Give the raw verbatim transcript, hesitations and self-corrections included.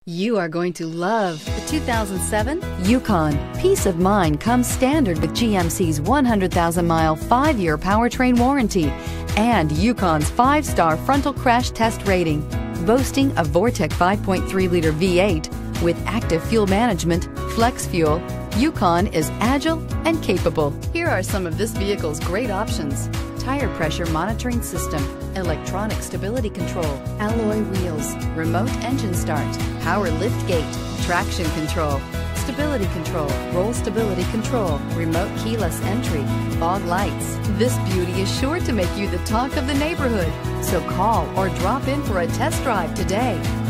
You are going to love the two thousand seven Yukon. Peace of mind comes standard with G M C's one hundred thousand mile, five-year powertrain warranty and Yukon's five-star frontal crash test rating. Boasting a Vortec five point three liter V eight with active fuel management, flex fuel, Yukon is agile and capable. Here are some of this vehicle's great options: tire pressure monitoring system, electronic stability control, alloy wheels, remote engine start, power lift gate, traction control, stability control, roll stability control, remote keyless entry, fog lights. This beauty is sure to make you the talk of the neighborhood. So call or drop in for a test drive today.